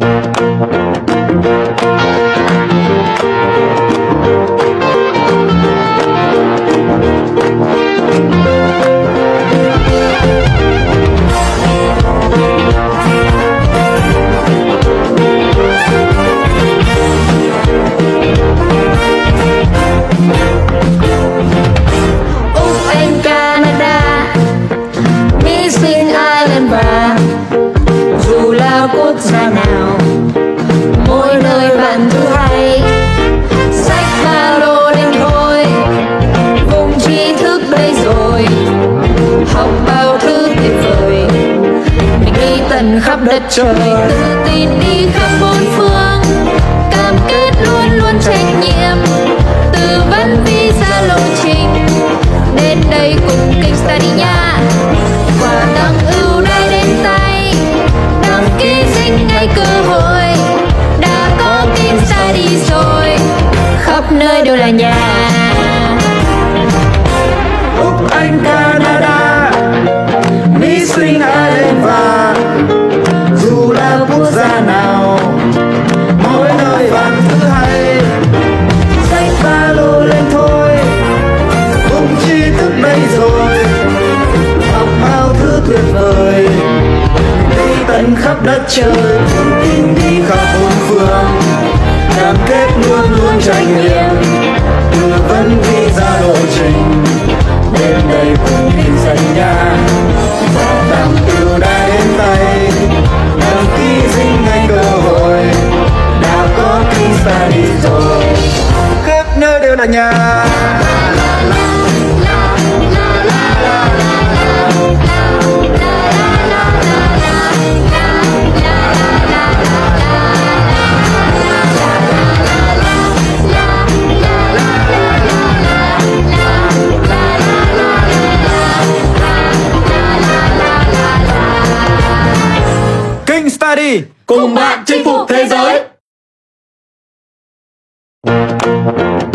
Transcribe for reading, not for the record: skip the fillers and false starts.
Quốc gia nào mỗi nơi bạn thử hay xách ba lô lên thôi, vùng tri thức đây rồi, học bao thứ tuyệt vời, mình đi tận khắp đất trời, tự tin đi khắp bốn phương, cam kết luôn luôn trách nhiệm, tư vấn visa lộ trình, đến đây cùng King Study nha, quà tặng ưu đãi đến tay, đăng ký sinh ngay cơ hội, đã có King Study rồi, khắp nơi đều là nhà. Úc, Anh, Canada, Mỹ, Sinh, Ireland và dù là quốc gia nào, mỗi nơi bạn thứ hay, xách ba lô lên thôi, cùng tri thức đây rồi, học bao thứ tuyệt vời, đi tận khắp đất trời, tìm đi khắp bốn phương, cam kết luôn luôn trải nghiệm, tư vấn visa lộ trình, đến đây cùng King Study nha, quà tặng ưu đãi đến tay, đăng ký sinh ngay cơ hội, đã có King Study rồi, khắp nơi đều là nhà. King Study cùng bạn chinh phục thế giới.